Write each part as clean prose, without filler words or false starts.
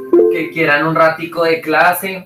Que quieran un ratico de clase.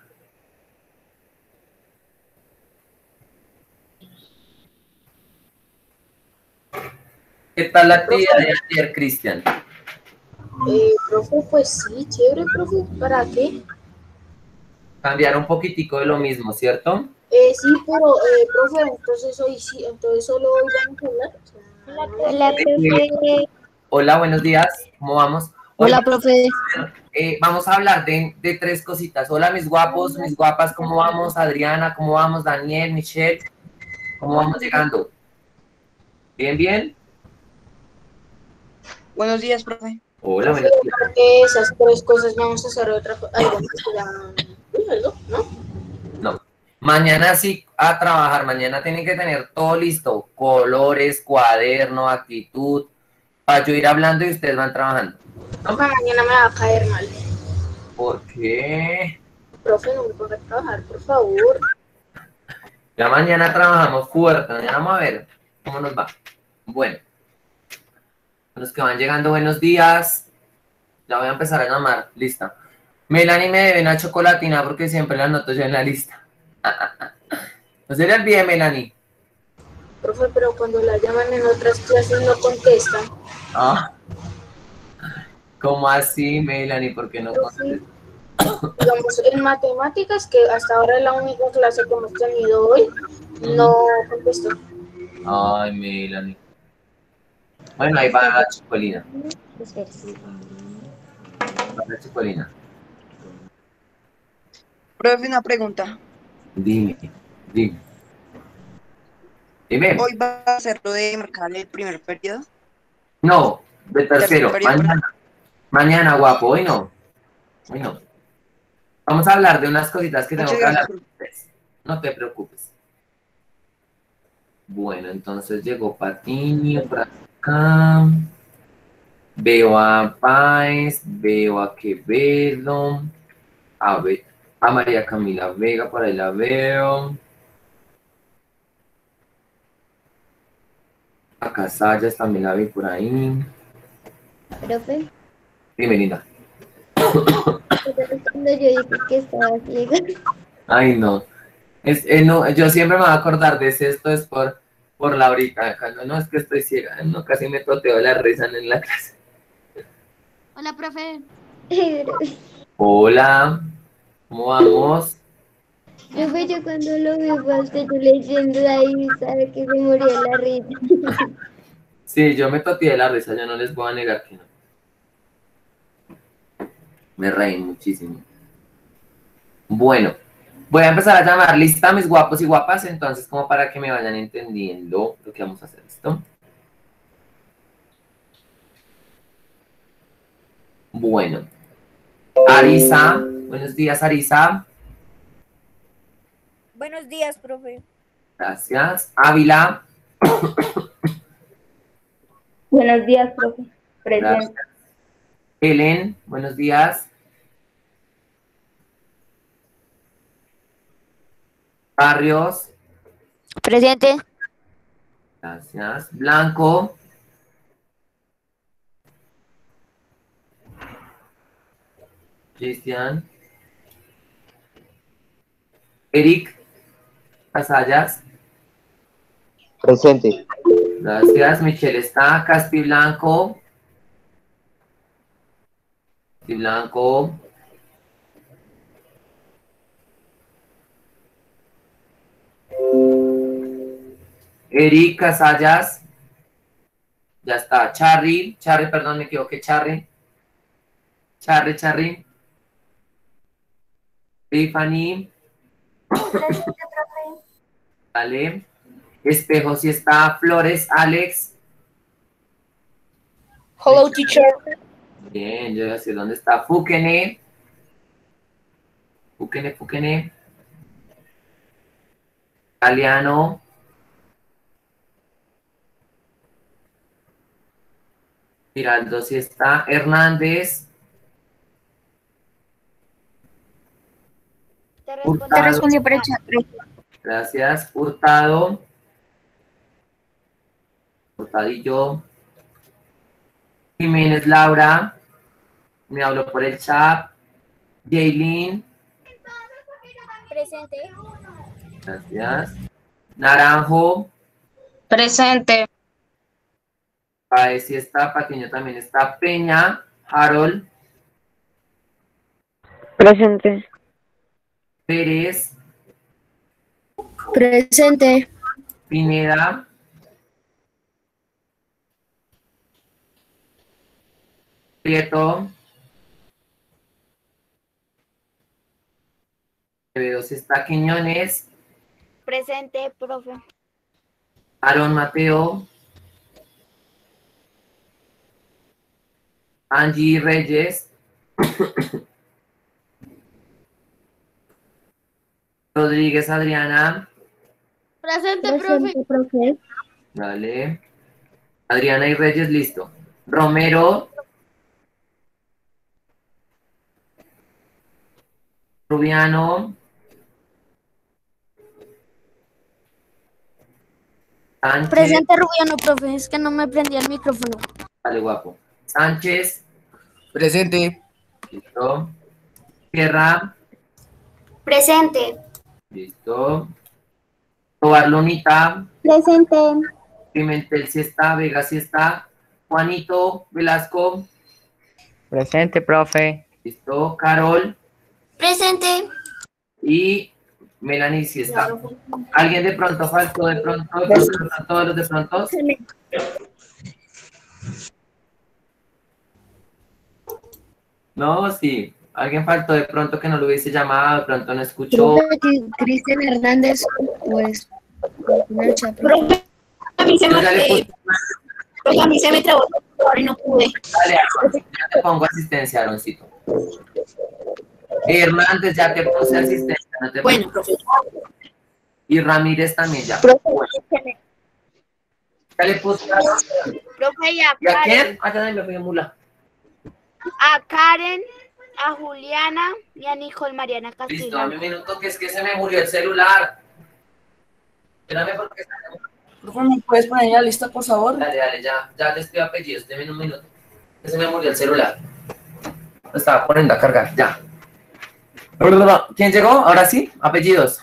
¿Qué tal la actividad de ayer, Cristian? Profe, pues sí, chévere, profe. ¿Para qué? Cambiar un poquitico de lo mismo, ¿cierto? Sí, pero, profe, entonces hoy sí, entonces solo hoy vamos a hablar. O sea, no Hola, profe. Hola, buenos días. ¿Cómo vamos? Hoy Hola, profe. vamos a hablar de tres cositas. Hola, mis guapos, mis guapas. ¿Cómo vamos? Adriana, ¿cómo vamos? Daniel, Michelle, ¿cómo vamos llegando? ¿Bien, bien? Buenos días, profe. Hola, profe, buenos días. aparte de esas tres cosas, vamos a hacer otra cosa. Algo más que algo, ¿no? No. Mañana sí a trabajar. Mañana tienen que tener todo listo. Colores, cuaderno, actitud. Para yo ir hablando y ustedes van trabajando. Profe, mañana me va a caer mal. ¿Por qué? Profe, no me ponga a trabajar, por favor. Ya mañana trabajamos fuerte. Mañana vamos a ver cómo nos va. Bueno, los que van llegando, buenos días. La voy a empezar a llamar. Lista. Melanie me debe una chocolatina porque siempre la anoto yo en la lista. No se le olvide, Melanie. Profe, pero cuando la llaman en otras clases no contestan. Ah, ¿cómo así, Melanie? ¿Por qué no Profe, contestas? digamos, en matemáticas, que hasta ahora es la única clase que hemos tenido hoy, no contestó. Ay, Melanie. Bueno, ahí va la chicolina. Va la chicolina. Profe, una pregunta. Dime, dime. Dime. ¿Hoy va a ser lo de marcar el primer periodo? No, de Tercer tercero. periodo, perdón. Mañana. Mañana, guapo. Hoy no. Hoy no. Vamos a hablar de unas cositas que tengo Muchas que hablar gracias, con profe. ustedes. No te preocupes. Bueno, entonces llegó Patiño por acá. Veo a Páez, veo a Quevedo, a, a María Camila Vega, por ahí la veo. A Casallas también la vi por ahí. Profe, Dime, linda. cuando yo dije que estaba ciega. Ay, no. No, yo siempre me voy a acordar de ese, esto es por Laurita. Cuando no es que estoy ciega, no, casi me toteo la risa en la clase. Hola, profe. Hola, ¿cómo vamos? Profe, yo cuando lo vi fue a usted yo leyendo ahí, sabe que se murió la risa. Sí, yo me toteé la risa, yo no les voy a negar que no. Me reí muchísimo. Bueno, voy a empezar a llamar lista a mis guapos y guapas, entonces como para que me vayan entendiendo lo que vamos a hacer. ¿Listo? Bueno. Arisa, buenos días, Arisa. Buenos días, profe. Gracias. Ávila. Buenos días, profe. Gracias. Presente. Helen, buenos días. Barrios. Presente. Gracias. Blanco. Cristian. Eric. Casallas. Presente. Gracias. Michelle está. Caspi Blanco. Caspi Blanco. Eric Casallas. Ya está. Charry. Charry, perdón, me equivoqué. Charry. Charry. Tiffany. Vale. Espejo si está. Flores. Alex. Hello, teacher. Bien, yo ya sé dónde está. Fukene. Fukene. Galeano. Giraldo si está. Hernández. Te respondí por el chat. Gracias. Hurtado. Hurtadillo. Jiménez Laura. Me habló por el chat. Jaylin, Presente. gracias. Naranjo, Presente. Paez sí está, Patiño también está. Peña, Harold, Presente. Pérez, Presente. Pineda, Prieto, Quevedo sí está. Quiñones, Presente, profe. Aaron Mateo, Angie Reyes, Rodríguez Adriana, Presente, profe. Presente, profe. dale. Adriana y Reyes, listo. Romero, Rubiano, Sánchez, Presente, Rubiano, profe. Es que no me prendía el micrófono. dale guapo. Sánchez, Presente. listo. Sierra, Presente. listo. Tobar Lunita, Presente. Pimentel sí está, Vega sí está. Juanito Velasco, Presente, profe. listo. Carol Presente. y Melanie sí está. ¿Alguien de pronto faltó? Todos los de pronto. No, sí. Alguien faltó de pronto que no lo hubiese llamado, de pronto no escuchó. Cristian Hernández, pues. A mí se Yo ya le puse, me, a mí se me trabó y no pude. dale, Aaron, ya te pongo asistencia, Aaroncito. Hernández, ya te puse asistencia, no te Bueno, preocupes. profe. Y Ramírez también ya. Bueno, ya le puse a Profe, y a ¿Y a Karen, quién? Acá me fui mula. a Karen, a Juliana y a Nicole Mariana Listo, Castillo. dame un minuto que es que se me murió el celular. Espérame porque Profe, ¿me puedes poner en la lista, por favor? dale, ya les pido apellidos, deme un minuto. Que se me murió el celular. Lo estaba poniendo a cargar, ya. ¿Quién llegó? Ahora sí, apellidos.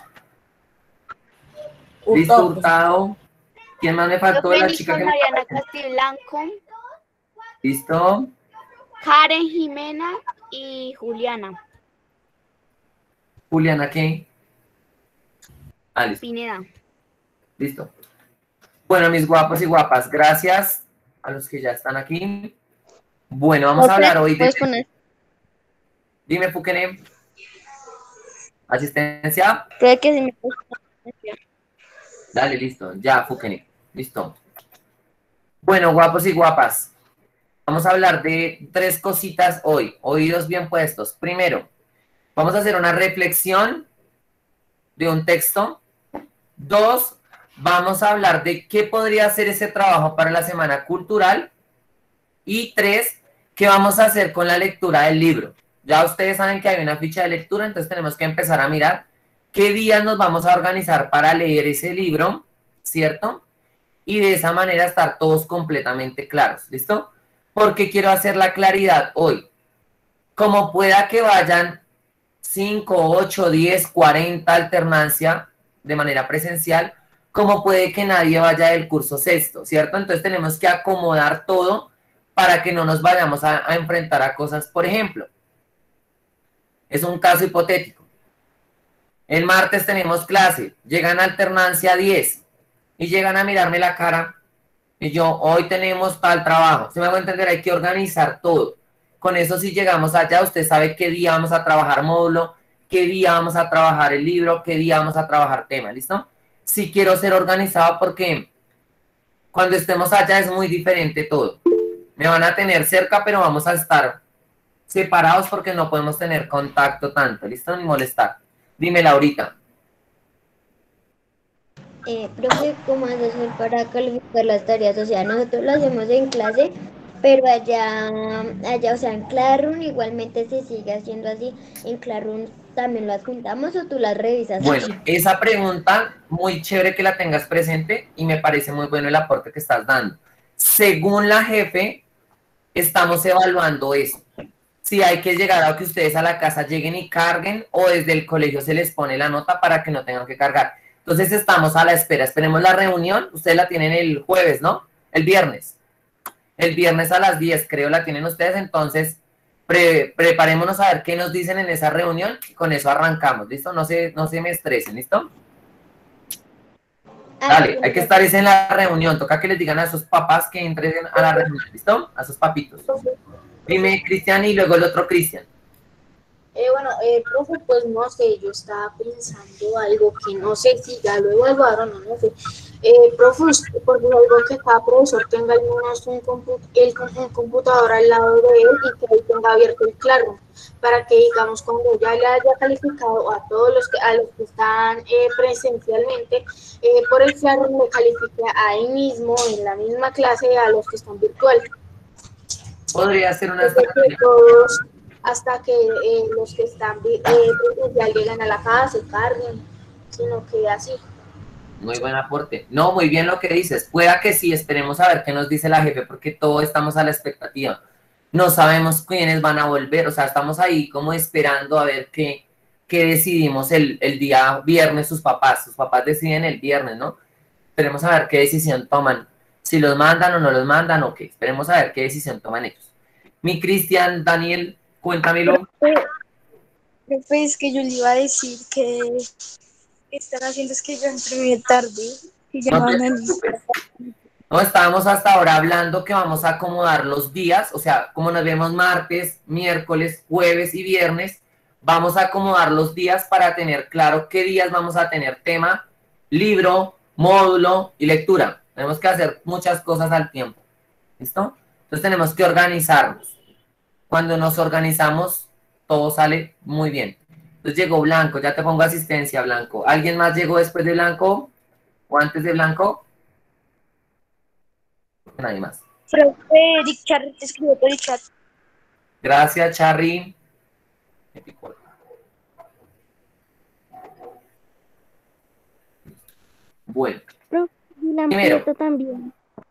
Listo, Hurtado. ¿Quién más me faltó? Profe, La chica Nicole que me... Mariana Castiblanco, Listo. Karen Jimena y Juliana Juliana, ¿qué? Ah, listo. Pineda. Listo. Bueno, mis guapos y guapas, gracias a los que ya están aquí. Bueno, vamos a hablar hoy de... Dime, Fukene. ¿Asistencia? Creo que sí me Dale, listo. Ya, Fukene. Listo. Bueno, guapos y guapas. Vamos a hablar de 3 cositas hoy. Oídos bien puestos. Primero, vamos a hacer una reflexión de un texto. 2, vamos a hablar de qué podría ser ese trabajo para la semana cultural. Y 3, qué vamos a hacer con la lectura del libro. Ya ustedes saben que hay una ficha de lectura, entonces tenemos que empezar a mirar qué días nos vamos a organizar para leer ese libro, ¿cierto? Y de esa manera estar todos completamente claros, ¿listo? Porque quiero hacer la claridad hoy. Como pueda que vayan 5, 8, 10, 40 alternancia de manera presencial, como puede que nadie vaya del curso sexto, ¿cierto? Entonces tenemos que acomodar todo para que no nos vayamos a enfrentar a cosas, por ejemplo. Es un caso hipotético. El martes tenemos clase, llegan a alternancia 10 y llegan a mirarme la cara y yo, hoy tenemos tal trabajo. Si me hago entender, hay que organizar todo. Con eso si llegamos allá, usted sabe qué día vamos a trabajar módulo, qué día vamos a trabajar el libro, qué día vamos a trabajar tema, ¿listo? Sí quiero ser organizado porque cuando estemos allá es muy diferente todo. Me van a tener cerca, pero vamos a estar separados porque no podemos tener contacto tanto, ¿listo? Ni molestar. Dime, Laurita. Profe, ¿cómo vas a hacer para calificar las tareas? O sea, nosotros lo hacemos en clase, pero allá, o sea, en Classroom igualmente se sigue haciendo así. En Classroom también lo adjuntamos o tú las revisas. Bueno, esa pregunta, muy chévere que la tengas presente y me parece muy bueno el aporte que estás dando. Según la jefe, estamos evaluando eso. si hay que llegar a que ustedes a la casa lleguen y carguen o desde el colegio se les pone la nota para que no tengan que cargar. Entonces estamos a la espera, esperemos la reunión, ustedes la tienen el jueves, ¿no? El viernes. El viernes a las 10 creo la tienen ustedes, entonces preparémonos a ver qué nos dicen en esa reunión y con eso arrancamos, ¿listo? No se me estresen, ¿listo? Dale, hay que estar en la reunión, toca que les digan a sus papás que entren a la reunión, ¿listo? A sus papitos. Dime Cristian y luego el otro Cristian. Profe, pues no sé, yo estaba pensando algo que no sé si ya lo evaluaron o no sé. Profe, usted, por algo que cada profesor tenga al menos un computador al lado de él y que ahí tenga abierto el Classroom, para que, digamos, cuando ya le haya calificado a todos los que están presencialmente, por el Classroom le califique ahí mismo, en la misma clase, a los que están virtual. Podría ser una estrategia. Hasta que los que están presencial lleguen a la casa, se carguen, sino que así. Muy buen aporte. No, muy bien lo que dices. Pueda que sí, esperemos a ver qué nos dice la jefe, porque todos estamos a la expectativa. No sabemos quiénes van a volver, o sea, estamos ahí como esperando a ver qué decidimos el día viernes sus papás. Sus papás deciden el viernes, ¿no? Esperemos a ver qué decisión toman. Si los mandan o no los mandan, o qué. Esperemos a ver qué decisión toman ellos. Mi Cristian, Daniel, cuéntamelo. Profe, es que yo le iba a decir que están haciendo es que yo entré tarde y ya No, van a listar. no, estábamos hasta ahora hablando que vamos a acomodar los días, o sea, como nos vemos martes, miércoles, jueves y viernes, vamos a acomodar los días para tener claro qué días vamos a tener tema, libro, módulo y lectura. Tenemos que hacer muchas cosas al tiempo, ¿listo? Entonces tenemos que organizarnos. Cuando nos organizamos, todo sale muy bien. Entonces llegó Blanco, ya te pongo asistencia, Blanco. ¿Alguien más llegó después de Blanco o antes de Blanco? Nadie más. Profe, Richard te escribió por el chat. Gracias, Charly. Bueno. Primero. Prieto también.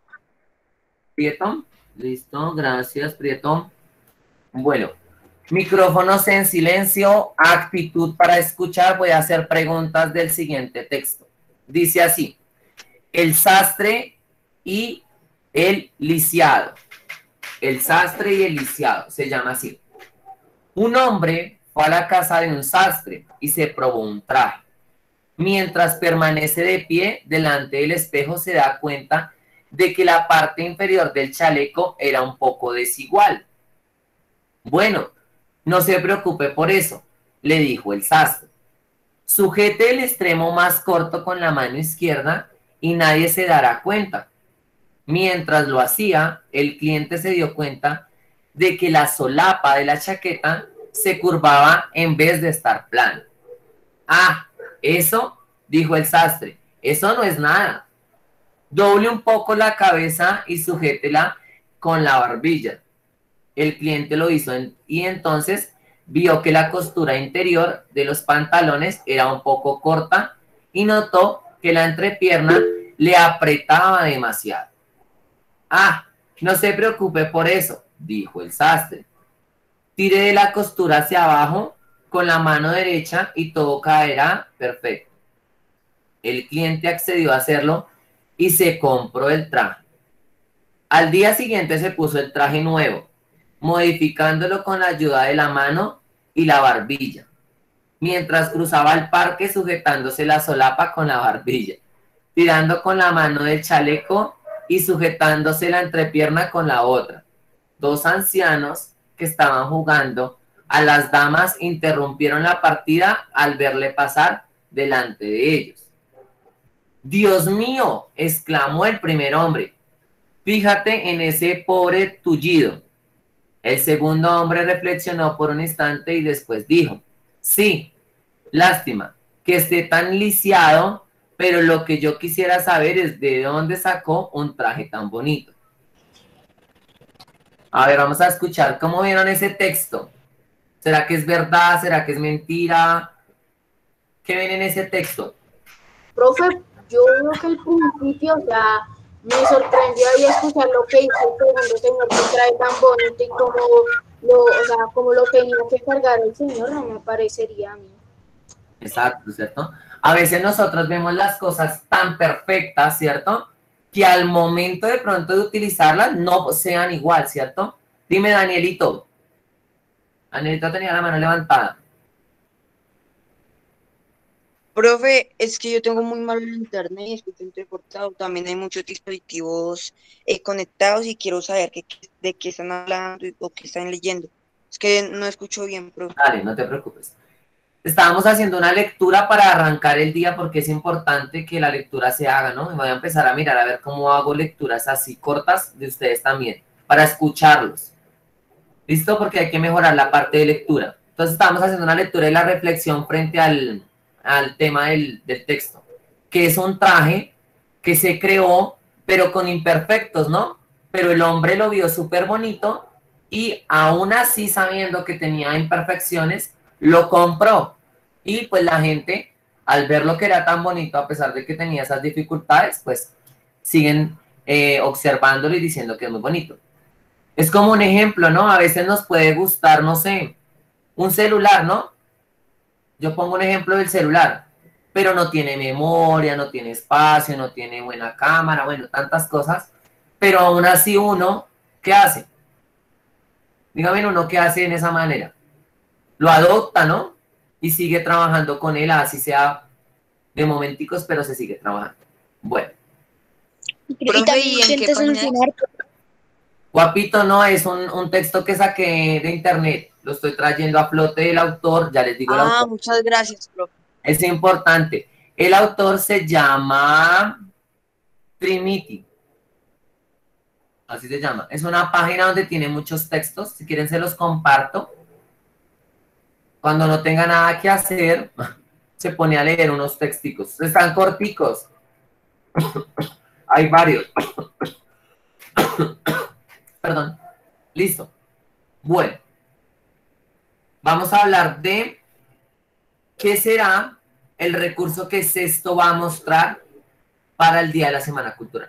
Prieto, listo, gracias, Prieto. Bueno, micrófonos en silencio, actitud para escuchar. Voy a hacer preguntas del siguiente texto. Dice así: el sastre y el lisiado. El sastre y el lisiado, se llama así. Un hombre fue a la casa de un sastre y se probó un traje. Mientras permanece de pie delante del espejo, se da cuenta de que la parte inferior del chaleco era un poco desigual. Bueno, no se preocupe por eso, le dijo el sastre. Sujete el extremo más corto con la mano izquierda y nadie se dará cuenta. Mientras lo hacía, el cliente se dio cuenta de que la solapa de la chaqueta se curvaba en vez de estar plana. Ah, eso, dijo el sastre, eso no es nada. Doble un poco la cabeza y sujétela con la barbilla. El cliente lo hizo y entonces vio que la costura interior de los pantalones era un poco corta y notó que la entrepierna le apretaba demasiado. Ah, no se preocupe por eso, dijo el sastre. Tire de la costura hacia abajo con la mano derecha y todo caerá perfecto. El cliente accedió a hacerlo y se compró el traje. Al día siguiente se puso el traje nuevo, modificándolo con la ayuda de la mano y la barbilla, mientras cruzaba el parque sujetándose la solapa con la barbilla, tirando con la mano del chaleco y sujetándose la entrepierna con la otra. Dos ancianos que estaban jugando a las damas interrumpieron la partida al verle pasar delante de ellos. ¡Dios mío!, exclamó el primer hombre. Fíjate en ese pobre tullido. El segundo hombre reflexionó por un instante y después dijo: sí, lástima que esté tan lisiado, pero lo que yo quisiera saber es de dónde sacó un traje tan bonito. A ver, vamos a escuchar cómo vieron ese texto. ¿Será que es verdad? ¿Será que es mentira? ¿Qué ven en ese texto? Profe, yo creo que al principio, o sea, me sorprendió ahí escuchar lo que hizo el segundo señor que trae tan bonito y como o sea, como lo tenía que cargar el Señor, no me parecería a mí. Exacto, ¿cierto? A veces nosotros vemos las cosas tan perfectas, ¿cierto? Que al momento de pronto de utilizarlas no sean igual, ¿cierto? Dime, Danielito. Danielito tenía la mano levantada. Profe, es que yo tengo muy mal el internet y escucho entrecortado. También hay muchos dispositivos conectados y quiero saber de qué están hablando o qué están leyendo. Es que no escucho bien, profe. Dale, no te preocupes. Estábamos haciendo una lectura para arrancar el día porque es importante que la lectura se haga, ¿no? Y voy a empezar a mirar a ver cómo hago lecturas así cortas de ustedes también, para escucharlos. ¿Listo? Porque hay que mejorar la parte de lectura. Entonces estábamos haciendo una lectura y la reflexión frente al tema del texto, que es un traje que se creó, pero con imperfectos, ¿no? Pero el hombre lo vio súper bonito y aún así, sabiendo que tenía imperfecciones, lo compró. Y pues la gente, al ver lo que era tan bonito, a pesar de que tenía esas dificultades, pues siguen observándolo y diciendo que es muy bonito. Es como un ejemplo, ¿no? A veces nos puede gustar, no sé, un celular, ¿no? Yo pongo un ejemplo del celular, pero no tiene memoria, no tiene espacio, no tiene buena cámara, bueno, tantas cosas, pero aún así uno, ¿qué hace? Dígame uno qué hace en esa manera. Lo adopta, ¿no? Y sigue trabajando con él, así sea de momenticos, pero se sigue trabajando. Bueno. Y también intenta solucionar. Guapito, no, es un texto que saqué de internet. Lo estoy trayendo a flote del autor, ya les digo el autor. Muchas gracias, profe. Es importante. El autor se llama Trinity. Así se llama. Es una página donde tiene muchos textos. Si quieren se los comparto. Cuando no tenga nada que hacer, se pone a leer unos texticos. Están corticos. Hay varios. Perdón. Listo. Bueno. Vamos a hablar de qué será el recurso que Sexto va a mostrar para el Día de la Semana Cultural.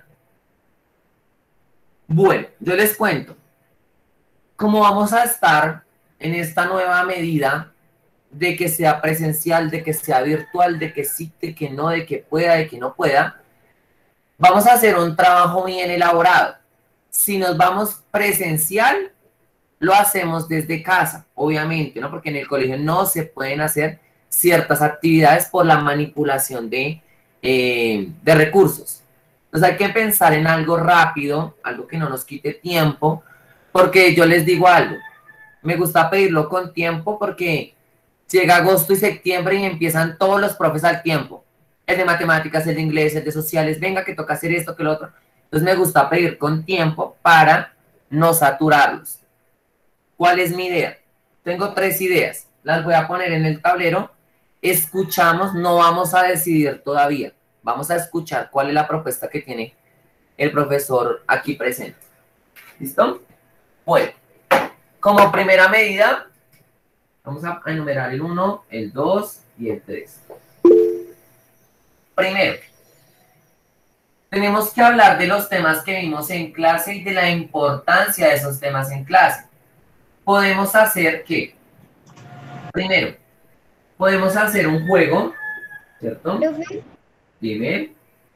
Bueno, yo les cuento. Como vamos a estar en esta nueva medida de que sea presencial, de que sea virtual, de que sí, de que no, de que pueda, de que no pueda, vamos a hacer un trabajo bien elaborado. Si nos vamos presencial, lo hacemos desde casa, obviamente, ¿no? Porque en el colegio no se pueden hacer ciertas actividades por la manipulación de recursos. Entonces hay que pensar en algo rápido, algo que no nos quite tiempo, porque yo les digo algo, me gusta pedirlo con tiempo porque llega agosto y septiembre y empiezan todos los profes al tiempo. El de matemáticas, el de inglés, el de sociales, venga que toca hacer esto, que lo otro. Entonces me gusta pedir con tiempo para no saturarlos. ¿Cuál es mi idea? Tengo 3 ideas. Las voy a poner en el tablero. Escuchamos, no vamos a decidir todavía. Vamos a escuchar cuál es la propuesta que tiene el profesor aquí presente. ¿Listo? Bueno, como primera medida, vamos a enumerar el 1, el 2 y el 3. Primero, tenemos que hablar de los temas que vimos en clase y de la importancia de esos temas en clase. Podemos hacer ¿qué? Primero, podemos hacer un juego, ¿cierto? Dime.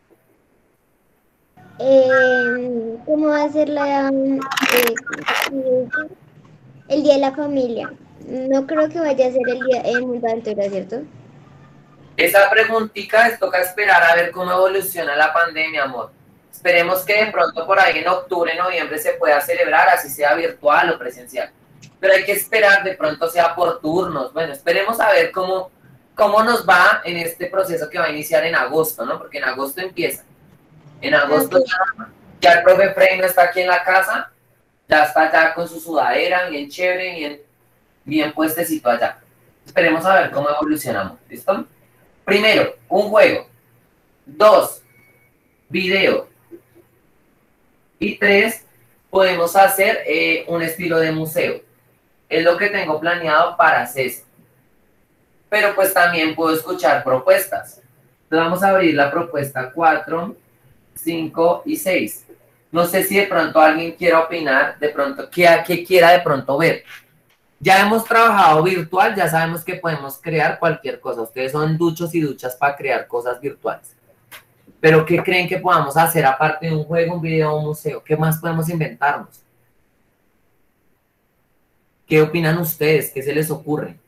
¿Cómo va a ser el Día de la Familia? No creo que vaya a ser el día en Mundo Aventura, ¿cierto? Esa preguntita les toca esperar a ver cómo evoluciona la pandemia, amor. Esperemos que de pronto por ahí en octubre, noviembre se pueda celebrar, así sea virtual o presencial. Pero hay que esperar, de pronto sea por turnos. Bueno, esperemos a ver cómo nos va en este proceso que va a iniciar en agosto, ¿no? Porque en agosto empieza. En agosto ya el profe Frey no está aquí en la casa, ya está allá con su sudadera, bien chévere, bien puestecito allá. Esperemos a ver cómo evolucionamos, ¿listo? Primero, un juego. 2, video. Y 3, podemos hacer un estilo de museo. Es lo que tengo planeado para César. Pero pues también puedo escuchar propuestas. Entonces vamos a abrir la propuesta 4, 5 y 6. No sé si de pronto alguien quiera opinar, de pronto, que quiera de pronto ver. Ya hemos trabajado virtual, ya sabemos que podemos crear cualquier cosa. Ustedes son duchos y duchas para crear cosas virtuales. Pero ¿qué creen que podamos hacer aparte de un juego, un video, un museo? ¿Qué más podemos inventarnos? ¿Qué opinan ustedes? ¿Qué se les ocurre?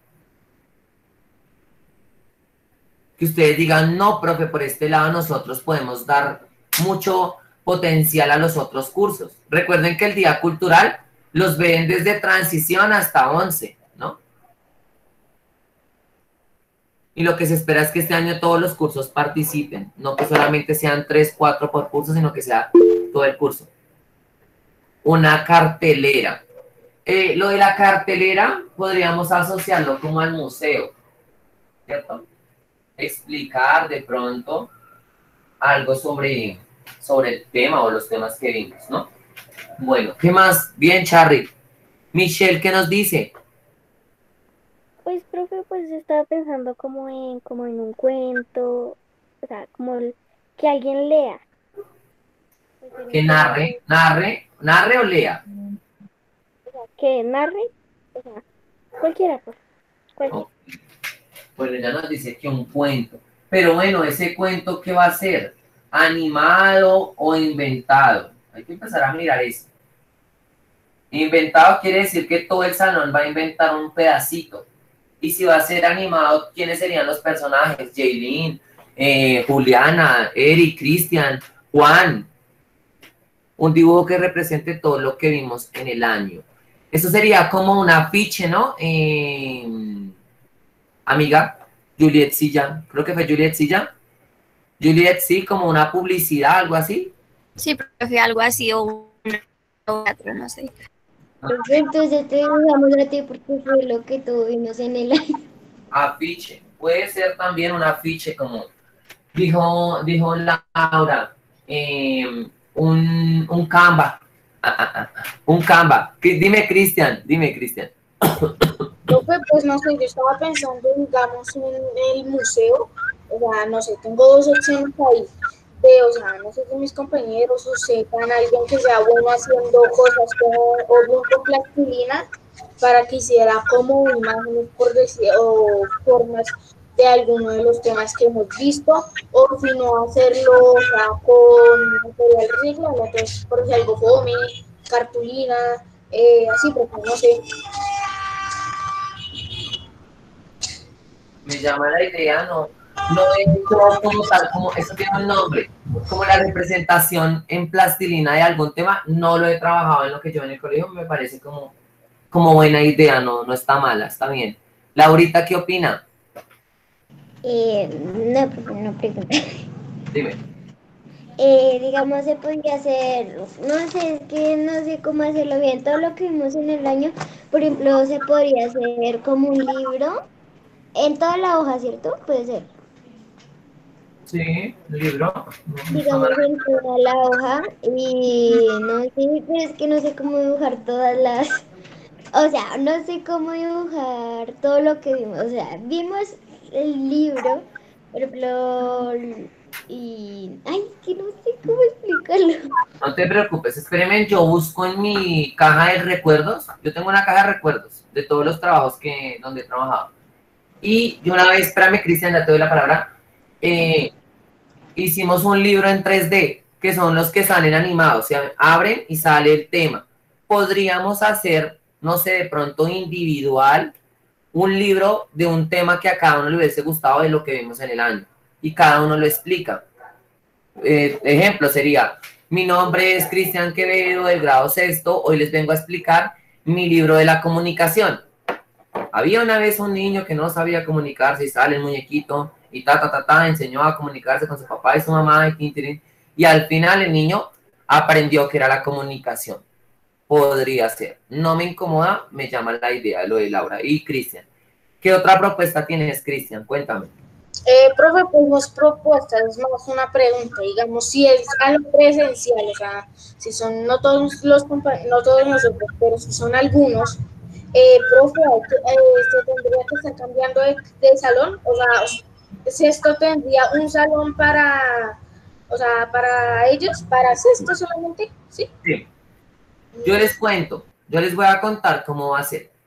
Que ustedes digan, no, profe, por este lado nosotros podemos dar mucho potencial a los otros cursos. Recuerden que el Día Cultural los ven desde transición hasta 11, ¿no? Y lo que se espera es que este año todos los cursos participen, no que solamente sean 3, 4 por curso, sino que sea todo el curso. Una cartelera. Lo de la cartelera podríamos asociarlo como al museo, ¿cierto? Explicar de pronto algo sobre el tema o los temas que vimos, ¿no? Bueno, ¿qué más? Bien, Charry. Michelle, ¿qué nos dice? Pues, profe, pues estaba pensando como en un cuento, o sea, que alguien lea. Pues, Que narre o lea. O sea, que narre, o sea, cualquiera, pues, cualquiera. Oh. Bueno, ya nos dice que un cuento. Pero bueno, ¿ese cuento qué va a ser? ¿Animado o inventado? Hay que empezar a mirar eso. Inventado quiere decir que todo el salón va a inventar un pedacito. Y si va a ser animado, ¿quiénes serían los personajes? Jaylin, Juliana, Eric, Cristian, Juan. Un dibujo que represente todo lo que vimos en el año. Eso sería como un afiche, ¿no? Amiga, Juliet Silla. Creo que fue Juliet Silla. Juliet, sí, como una publicidad, algo así. Sí, profe, algo así, o un teatro, no sé. Entonces te dejamos a ti porque fue lo que tuvimos en el año. Afiche. Puede ser también un afiche, como dijo Laura. Un Canva. Un Canva. Dime, Cristian. Pues no sé, yo estaba pensando, digamos, en el museo. O sea, no sé, tengo dos opciones ahí. O sea, no sé si mis compañeros o sepan alguien que sea bueno haciendo cosas o bien con plastilina para que hiciera como imágenes, por decir, o formas de alguno de los temas que hemos visto, o si no hacerlo, o sea, con material rígido, entonces por si algo fome, cartulina, así, porque no sé. Me llama la idea, no es como tal, como eso tiene un nombre, como la representación en plastilina de algún tema, no lo he trabajado en lo que yo en el colegio, me parece como buena idea, no está mala, está bien. Laurita, ¿qué opina? No pregunta. Dime. Digamos, se podría hacer, no sé, es que no sé cómo hacerlo bien, todo lo que vimos en el año, por ejemplo, se podría hacer como un libro en toda la hoja, ¿cierto? Puede ser. Sí, libro. Digamos, en toda la hoja y no sé, pero es que no sé cómo dibujar todas las, o sea, no sé cómo dibujar todo lo que vimos, o sea, vimos el libro, por ejemplo, y, ay, es que no sé cómo explicarlo. No te preocupes, espéreme, yo busco en mi caja de recuerdos, yo tengo una caja de recuerdos de todos los trabajos donde he trabajado. Y de una vez, espérame, Cristian, ya te doy la palabra, hicimos un libro en 3D, que son los que salen animados, se abren y sale el tema. Podríamos hacer, no sé, de pronto individual, un libro de un tema que a cada uno le hubiese gustado de lo que vimos en el año. Y cada uno lo explica. Ejemplo sería, mi nombre es Cristian Quevedo, del grado sexto, hoy les vengo a explicar mi libro de la comunicación. Había una vez un niño que no sabía comunicarse y sale el muñequito y enseñó a comunicarse con su papá y su mamá y al final el niño aprendió que era la comunicación. Podría ser. No me incomoda, me llama la idea lo de Laura y Cristian. ¿Qué otra propuesta tienes, Cristian? Cuéntame. Profe, pues no es propuesta, es más una pregunta, digamos, si es algo presencial, o sea, si son no todos no todos nosotros, pero si son algunos, profe, se tendría que estar cambiando de salón, o sea, si esto tendría un salón para, o sea, para ellos, para sexto solamente, ¿sí? Sí. Yo les cuento, yo les voy a contar cómo va a ser.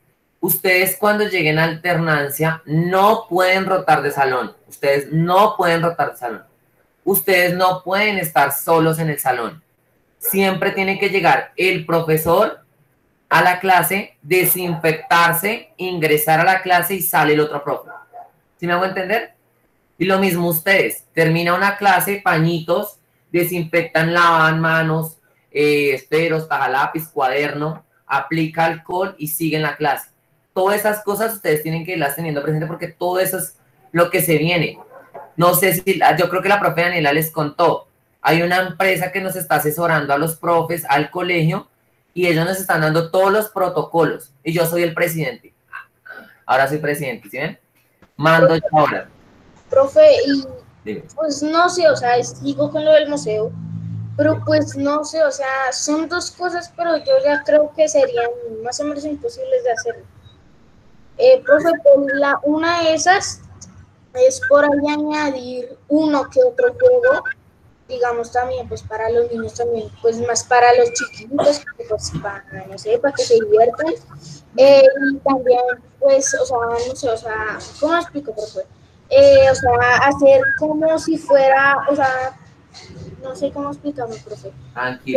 ustedes cuando lleguen a alternancia no pueden rotar de salón. Ustedes no pueden rotar de salón. Ustedes no pueden estar solos en el salón. Siempre tiene que llegar el profesor a la clase, desinfectarse, ingresar a la clase y sale el otro profe. ¿Sí me hago entender? Y lo mismo ustedes. Termina una clase, pañitos, desinfectan, lavan manos, esferos, tajalápiz, cuaderno, aplica alcohol y siguen la clase. Todas esas cosas ustedes tienen que irlas teniendo presente porque todo eso es lo que se viene. No sé si, yo creo que la profe Daniela les contó. Hay una empresa que nos está asesorando a los profes, al colegio, y ellos nos están dando todos los protocolos. Y yo soy el presidente. Ahora soy presidente, ¿sí ven? Mando yo ahora. Profe, y Dime. pues no sé, o sea, sigo con lo del museo, pero pues no sé, o sea, son dos cosas, pero yo ya creo que serían más o menos imposibles de hacer. Profe, pues una de esas es por ahí añadir uno que otro juego, digamos también, pues para los niños también, pues más para los chiquitos, pues para, no sé, para que se diviertan. Y también, pues, o sea, no sé, o sea, ¿cómo lo explico, profe? O sea, hacer como si fuera, o sea, no sé cómo explicarme, profe. Tranquilo.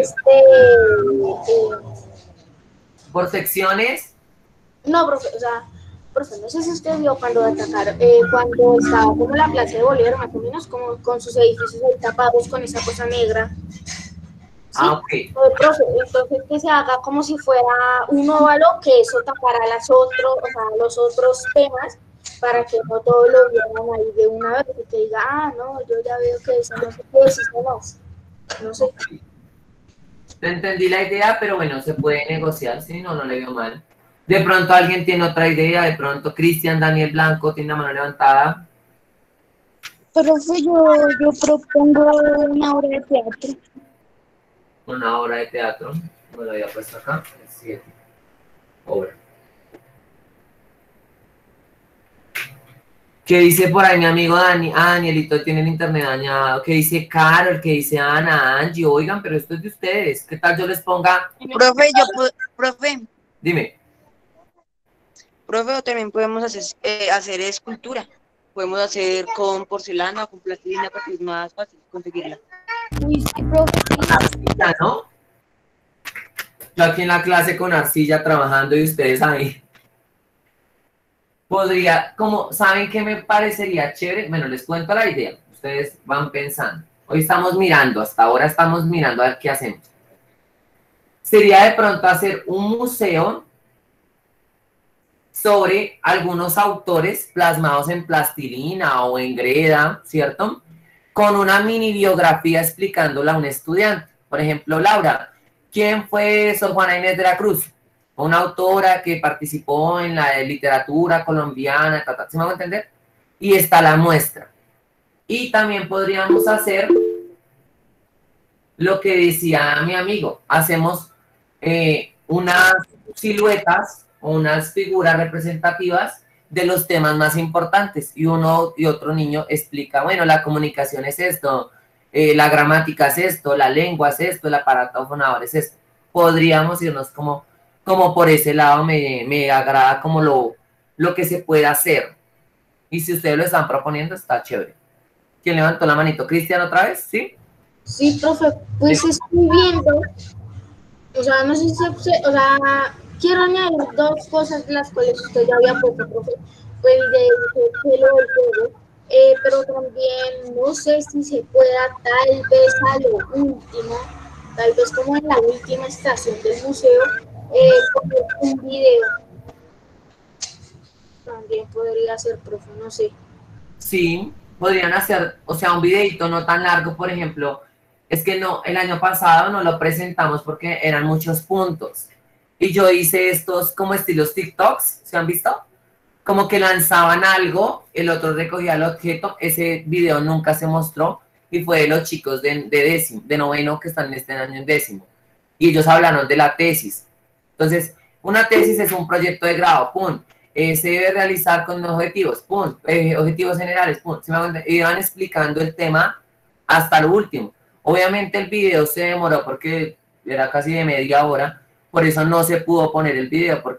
¿Por secciones? No, profe, o sea, profe, no sé si usted vio cuando atacaron, cuando estaba como la Plaza de Bolívar, más o menos, como con sus edificios ahí tapados con esa cosa negra. ¿Sí? Ah, ok. Profe, entonces que se haga como si fuera un óvalo, que eso tapara los otros temas, para que no todos lo vieran ahí de una vez, y que diga, ah, no, yo ya veo que eso no se puede decir más. No sé. Te entendí la idea, pero bueno, se puede negociar, ¿sí? No, no le veo mal. De pronto alguien tiene otra idea, de pronto Cristian Daniel Blanco tiene la mano levantada. Profe, yo propongo una obra de teatro. Una obra de teatro, me lo había puesto acá, 7. Obra. ¿Qué dice por ahí mi amigo Dani? Ah, Danielito tiene el internet dañado. ¿Qué dice Carol? ¿Qué dice Ana, Angie? Oigan, pero esto es de ustedes. ¿Qué tal yo les ponga? Profe, profe, Dime. profe, o también podemos hacer escultura. Podemos hacer con porcelana o con plastilina porque es más fácil conseguirla. Uy, sí, profe. Arcilla, ¿no? Yo aquí en la clase con arcilla trabajando y ustedes ahí. Podría, como, ¿saben qué me parecería chévere? Bueno, les cuento la idea. Ustedes van pensando. Hoy estamos mirando, hasta ahora estamos mirando a ver qué hacemos. Sería de pronto hacer un museo sobre algunos autores plasmados en plastilina o en greda, ¿cierto? Con una mini biografía explicándola a un estudiante. Por ejemplo, Laura, ¿quién fue Sor Juana Inés de la Cruz? Una autora que participó en la literatura colombiana, ¿sí me hago entender? Y está la muestra. Y también podríamos hacer lo que decía mi amigo. Hacemos unas siluetas o unas figuras representativas de los temas más importantes. Y uno y otro niño explica, bueno, la comunicación es esto, la gramática es esto, la lengua es esto, el aparato fonador es esto. Podríamos irnos como por ese lado, me agrada como lo que se puede hacer. Y si ustedes lo están proponiendo, está chévere. ¿Quién levantó la manito? ¿Cristian otra vez? ¿Sí? Sí, profe, pues Sí. estoy viendo, o sea, no sé si o sea, quiero añadir dos cosas de las cuales usted ya había puesto, profe, pues de lo del juego, pero también no sé si se pueda tal vez a lo último, tal vez como en la última estación del museo, poner un video. También podría ser, profe, no sé. Sí, podrían hacer, o sea, un videito no tan largo, por ejemplo. Es que no, el año pasado no lo presentamos porque eran muchos puntos. Y yo hice estos como estilos TikToks, ¿se han visto? Como que lanzaban algo, el otro recogía el objeto, ese video nunca se mostró y fue de los chicos de noveno que están en este año en décimo. Y ellos hablaron de la tesis. Entonces, una tesis es un proyecto de grado, ¡pum! Se debe realizar con objetivos, ¡pum! Objetivos generales, ¡pum! Y iban explicando el tema hasta lo último. Obviamente el video se demoró porque era casi de media hora, por eso no se pudo poner el video, porque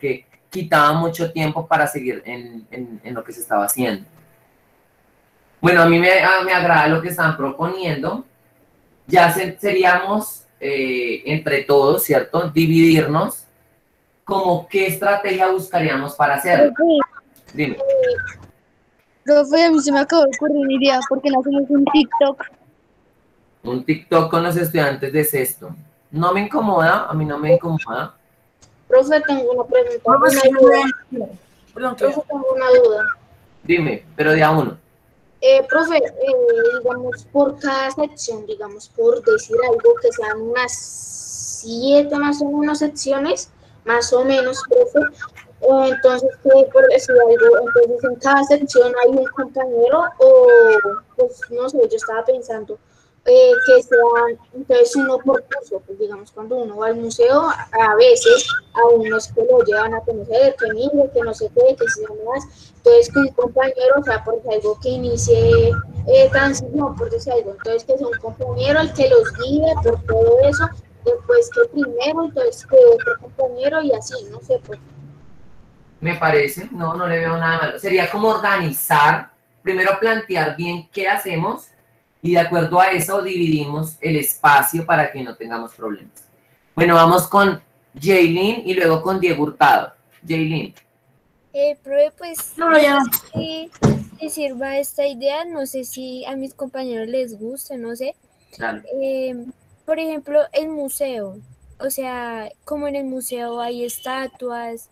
quitaba mucho tiempo para seguir en lo que se estaba haciendo. Bueno, a mí me agrada lo que están proponiendo. Ya seríamos entre todos, ¿cierto? Dividirnos. ¿Cómo qué estrategia buscaríamos para hacerlo? Dime. Profe, a mí se me acabó de ocurrir una idea, porque no hacemos un TikTok. Un TikTok con los estudiantes de sexto. No me incomoda, a mí no me incomoda. Profe, tengo una pregunta. Profe, tengo una duda. Dime, pero de a uno. Profe, digamos, por cada sección, digamos, por decir algo, que sean unas 7 más o menos secciones, más o menos, profe. Entonces, por decir algo, entonces en cada sección hay un compañero, o, pues, no sé, yo estaba pensando, que sean, entonces uno por curso, pues digamos, cuando uno va al museo, a veces a unos que lo llevan a conocer, que mire, que no sé qué, que se llama más. Entonces, que un compañero, o sea, por algo que inicie transición, por decir algo, entonces que sea un compañero el que los guíe por todo eso, después que primero, entonces que otro compañero y así, no sé, pues. Me parece, no le veo nada malo. Sería como organizar, primero plantear bien qué hacemos y de acuerdo a eso dividimos el espacio para que no tengamos problemas. Bueno, vamos con Jaylin y luego con Diego Hurtado. Jaylin. Profe, pues no sé si sirva esta idea, no sé si a mis compañeros les guste, no sé. Claro. Por ejemplo, el museo, o sea, como en el museo hay estatuas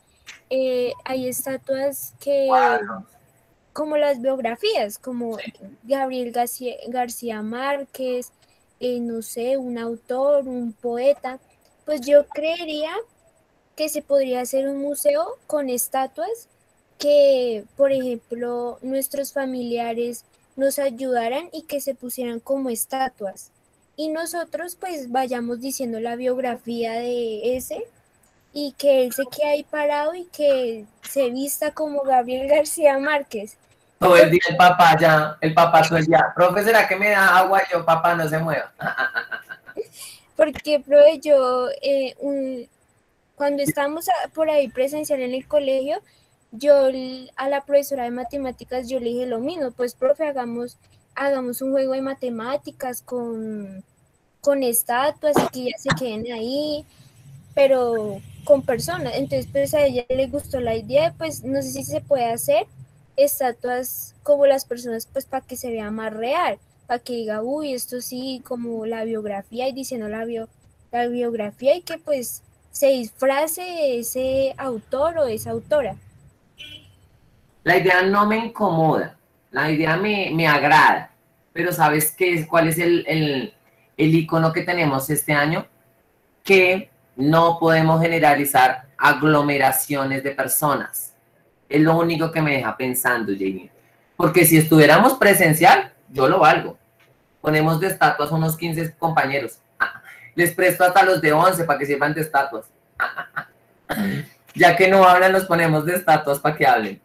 que, como las biografías, como Gabriel García Márquez, no sé, un autor, un poeta, pues yo creería que se podría hacer un museo con estatuas que, por ejemplo, nuestros familiares nos ayudaran y que se pusieran como estatuas. Y nosotros pues vayamos diciendo la biografía de ese y que él se quede ahí parado y que se vista como Gabriel García Márquez. Todo el día el papá ya, el papá todo el día. Profe, ¿será que me da agua? Yo, papá, no se mueva. Porque, profe, yo, cuando estábamos por ahí presencial en el colegio, yo a la profesora de matemáticas yo le dije lo mismo, pues profe, hagamos un juego de matemáticas con estatuas y que ya se queden ahí, pero con personas. Entonces pues a ella le gustó la idea, pues no sé si se puede hacer estatuas como las personas, pues para que se vea más real, para que diga, uy, esto sí, como la biografía y diciendo la biografía y que pues se disfrace ese autor o esa autora. La idea no me incomoda, la idea me agrada, pero ¿sabes cuál es el icono que tenemos este año? Que no podemos generalizar aglomeraciones de personas. Es lo único que me deja pensando, Jamie. Porque si estuviéramos presencial, yo lo valgo. Ponemos de estatuas unos 15 compañeros. Les presto hasta los de 11 para que sirvan de estatuas. Ya que no hablan, los ponemos de estatuas para que hablen.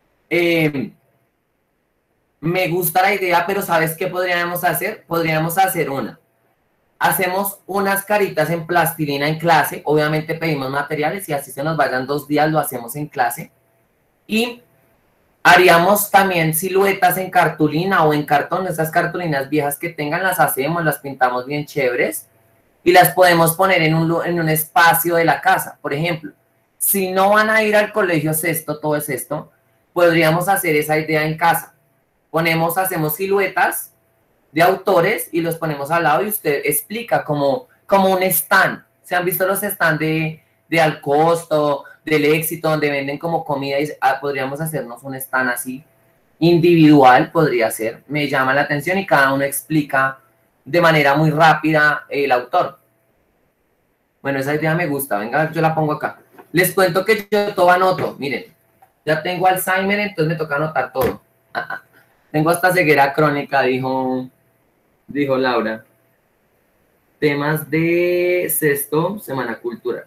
Me gusta la idea, pero ¿sabes qué podríamos hacer? Podríamos hacer una. Hacemos unas caritas en plastilina en clase. Obviamente pedimos materiales y así se nos vayan 2 días, lo hacemos en clase. Y haríamos también siluetas en cartulina o en cartón. Esas cartulinas viejas que tengan las hacemos, las pintamos bien chéveres y las podemos poner en un espacio de la casa. Por ejemplo, si no van a ir al colegio sexto, todo es esto, podríamos hacer esa idea en casa. Hacemos siluetas de autores y los ponemos al lado y usted explica como un stand. ¿Se han visto los stands de Al Costo, del Éxito, donde venden como comida? Y podríamos hacernos un stand así, individual podría ser. Me llama la atención y cada uno explica de manera muy rápida el autor. Bueno, esa idea me gusta. Venga, yo la pongo acá. Les cuento que yo todo anoto. Miren, ya tengo Alzheimer, entonces me toca anotar todo. Tengo hasta ceguera crónica, dijo Laura. Temas de sexto, Semana Cultural.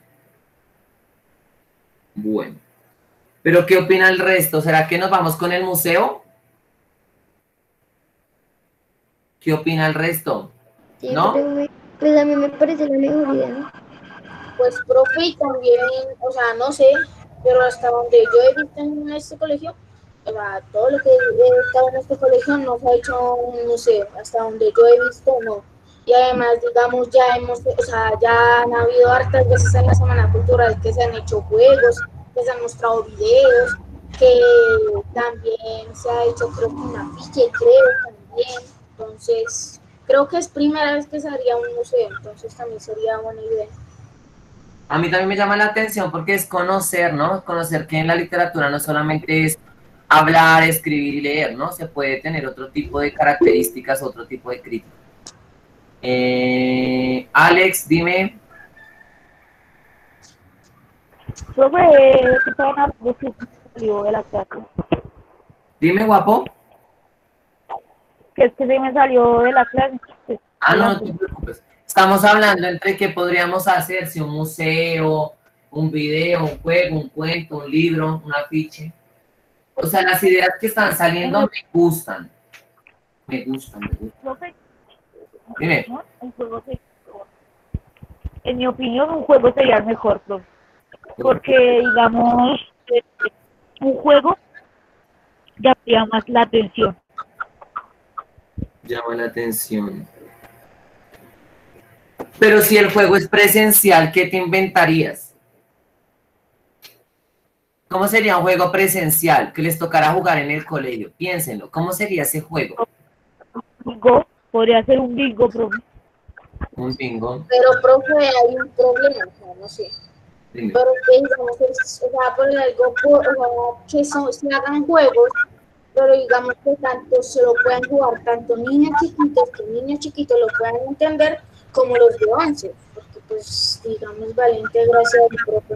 Bueno. ¿Pero qué opina el resto? ¿Será que nos vamos con el museo? ¿Qué opina el resto? Sí, ¿No? Pues a mí me parece la mejor idea. Pues, profe, y también, o sea, no sé, pero hasta donde yo he visto en este colegio, todo lo que he estado en este colegio no se ha hecho un museo, hasta donde yo he visto no. Y además, digamos, ya ya han habido hartas veces en la Semana Cultural que se han hecho juegos, que se han mostrado videos, que también se ha hecho, creo que un afiche, creo también. Entonces, creo que es primera vez que se haría un museo, entonces también sería buena idea. A mí también me llama la atención porque es conocer, ¿no? Conocer que en la literatura no solamente es hablar, escribir y leer, ¿no? Se puede tener otro tipo de características, otro tipo de crítica. Alex, dime. Profe, salió de la clase. Dime, guapo. Que es que se me salió de la clase. Ah, no, no te preocupes. Estamos hablando entre qué podríamos hacer, si un museo, un video, un juego, un cuento, un libro, un afiche. O sea, las ideas que están saliendo me gustan. Me gustan, me gustan. Dime. En mi opinión, un juego sería el mejor, profe. Porque, digamos, un juego llamaría más la atención. Llama la atención. Pero si el juego es presencial, ¿qué te inventarías? ¿Cómo sería un juego presencial que les tocara jugar en el colegio? Piénsenlo, ¿cómo sería ese juego? Bingo, podría ser un bingo, profe. Un bingo. Pero, profe, hay un problema, o sea, no sé. Dime. Pero que digamos, por algo, que se hagan juegos, pero digamos que tanto se lo puedan jugar tanto niños chiquitos que niños chiquitos lo puedan entender como los de 11, porque pues digamos Valente, gracias al profe.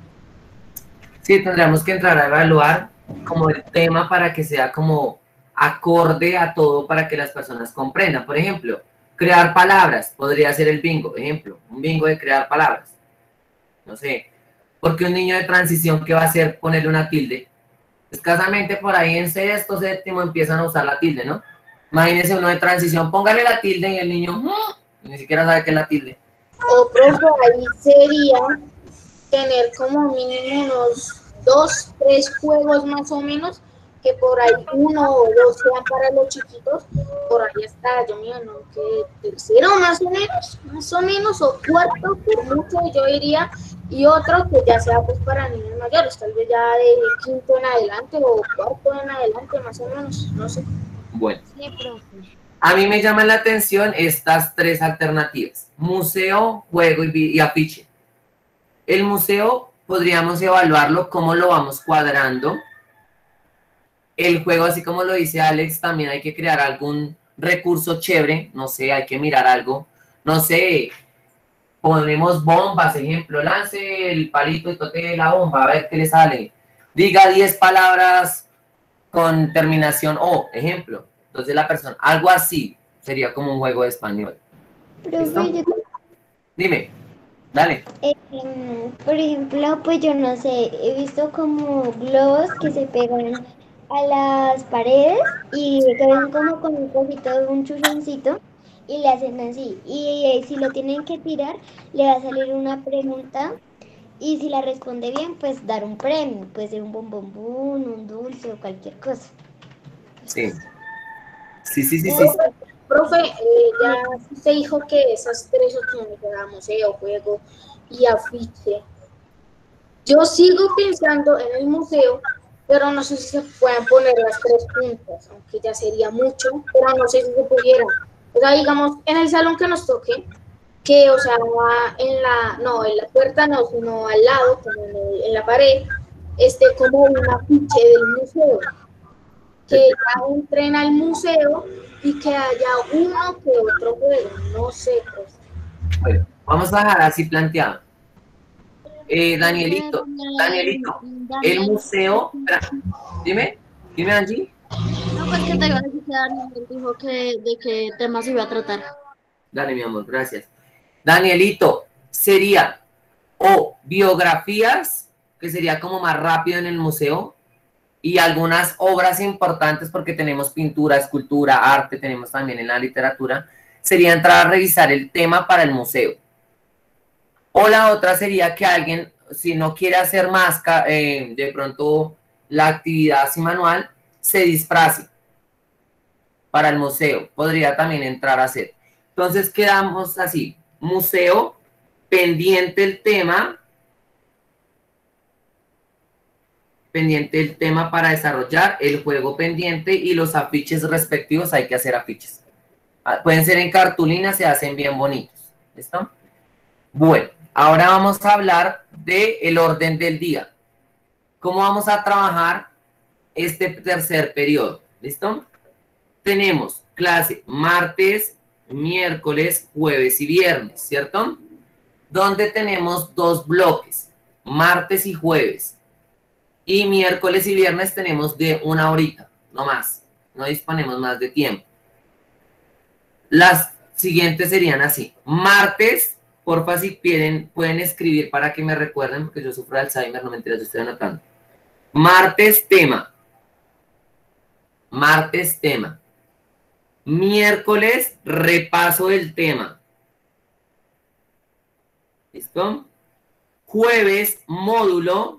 Sí, tendríamos que entrar a evaluar como el tema para que sea como acorde a todo para que las personas comprendan. Por ejemplo, crear palabras, podría ser el bingo, ejemplo, un bingo de crear palabras. No sé, porque un niño de transición, ¿qué va a hacer? Ponerle una tilde. Escasamente por ahí en sexto, séptimo empiezan a usar la tilde, ¿no? Imagínense uno de transición, póngale la tilde y el niño ni siquiera sabe qué es la tilde. O profe, ahí sería tener como mínimo unos 2, 3 juegos más o menos, que por ahí 1 o 2 sean para los chiquitos, por ahí está, yo mío, no, que tercero más o menos, o cuarto, por mucho yo diría, y otro que ya sea pues para niños mayores, tal vez ya de quinto en adelante o cuarto en adelante, más o menos, no sé. Bueno. Sí, profe. A mí me llaman la atención estas tres alternativas: museo, juego y afiche. El museo podríamos evaluarlo, cómo lo vamos cuadrando. El juego, así como lo dice Alex, también hay que crear algún recurso chévere, no sé, hay que mirar algo, no sé, ponemos bombas, ejemplo, lance el palito y toque la bomba, a ver qué le sale. Diga 10 palabras con terminación O, ejemplo. Entonces la persona, algo así, sería como un juego de español. Profe, Dime, dale. por ejemplo, pues yo no sé, he visto como globos que se pegan a las paredes y que ven como con un poquito de un chuchoncito y le hacen así. Y si lo tienen que tirar, le va a salir una pregunta y si la responde bien, pues dar un premio. Puede ser un bombombón, un dulce o cualquier cosa. Sí. Sí. Profe, ya se dijo que esas 3 opciones, museo, juego y afiche. Yo sigo pensando en el museo, pero no sé si se pueden poner las 3 puntas, aunque ya sería mucho, pero no sé si se pudiera. O sea, digamos, en el salón que nos toque, que, o sea, en la puerta no, sino al lado, como en la pared, como un afiche del museo. Que ya entren al museo y que haya uno que otro juego, no sé. Pues. Bueno, vamos a dejar así planteado. Danielito, el museo, dime Angie. No, pues que te iba a decir que Daniel dijo de qué tema se iba a tratar. Dale, mi amor, gracias. Danielito, sería o biografías, que sería como más rápido en el museo, y algunas obras importantes, porque tenemos pintura, escultura, arte, tenemos también en la literatura, sería entrar a revisar el tema para el museo. O la otra sería que alguien si no quiere hacer más, de pronto la actividad así manual, se disfrace para el museo. Podría también entrar a hacer. Entonces quedamos así, museo, pendiente el tema para desarrollar, el juego pendiente y los afiches respectivos, hay que hacer afiches. Pueden ser en cartulina, se hacen bien bonitos. ¿Listo? Bueno, ahora vamos a hablar del orden del día. ¿Cómo vamos a trabajar este tercer periodo? ¿Listo? Tenemos clase martes, miércoles, jueves y viernes, ¿cierto? Donde tenemos 2 bloques, martes y jueves. Y miércoles y viernes tenemos de 1 horita, no más. No disponemos más de tiempo. Las siguientes serían así. Martes, porfa, si pueden escribir para que me recuerden, porque yo sufro de Alzheimer, no mentiras, yo estoy anotando. Martes, tema. Martes, tema. Miércoles, repaso del tema. ¿Listo? Jueves, módulo.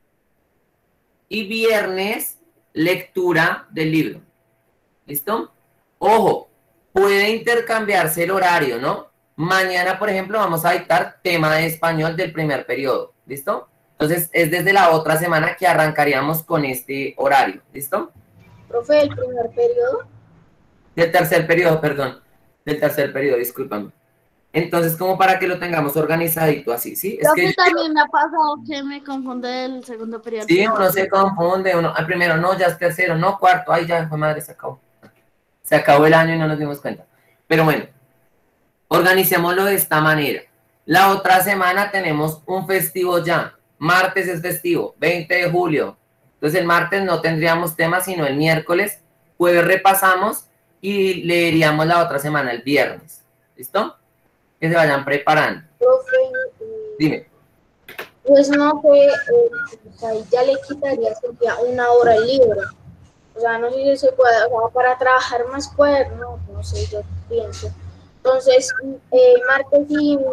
Y viernes, lectura del libro. ¿Listo? Ojo, puede intercambiarse el horario, ¿no? Mañana, por ejemplo, vamos a dictar tema de español del primer periodo. ¿Listo? Entonces, es desde la otra semana que arrancaríamos con este horario. ¿Listo? Profe, ¿del primer periodo? Del tercer periodo, perdón. Del tercer periodo, discúlpame. Entonces, como para que lo tengamos organizadito así, ¿sí? Es que también me ha pasado que me confunde el segundo periodo. Sí, uno se confunde, al primero no, ya es tercero, no, cuarto, ay, ya, fue madre, se acabó. Se acabó el año y no nos dimos cuenta. Pero bueno, organicémoslo de esta manera. La otra semana tenemos un festivo ya. Martes es festivo, 20 de julio. Entonces el martes no tendríamos tema, sino el miércoles. Jueves repasamos y leeríamos la otra semana, el viernes. ¿Listo? Que se vayan preparando. Profe, Dime. pues no fue, o sea, ya le quitaría sería 1 hora el libro. O sea, no sé si se puede, o sea, para trabajar más cuaderno, no sé, yo pienso. Entonces, martes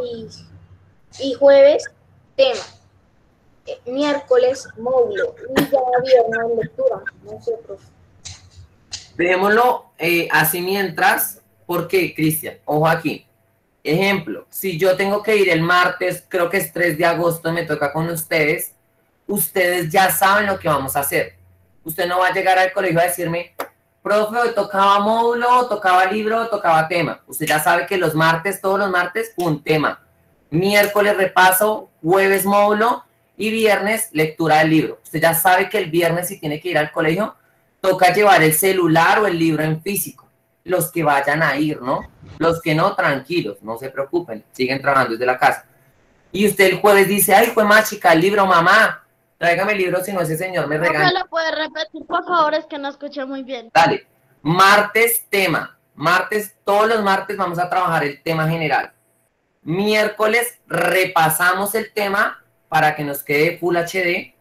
y jueves, tema. Miércoles, módulo. Y ya viernes, lectura. No sé, profe. Dejémoslo así mientras, ¿por qué, Cristian? Ojo aquí. Ejemplo, si yo tengo que ir el martes, creo que es 3 de agosto, me toca con ustedes, ustedes ya saben lo que vamos a hacer. Usted no va a llegar al colegio a decirme, profe, hoy tocaba módulo, tocaba libro, tocaba tema. Usted ya sabe que los martes, todos los martes, un tema. Miércoles repaso, jueves módulo y viernes lectura del libro. Usted ya sabe que el viernes, si tiene que ir al colegio, toca llevar el celular o el libro en físico. Los que vayan a ir, ¿no? Los que no, tranquilos, no se preocupen, siguen trabajando desde la casa. Y usted el jueves dice, ay, fue más chica el libro, mamá, tráigame el libro, si no ese señor me regaña. ¿No lo puede repetir, por favor? Es que no escuché muy bien. Dale, martes, tema. Martes, todos los martes vamos a trabajar el tema general. Miércoles, repasamos el tema para que nos quede Full HD.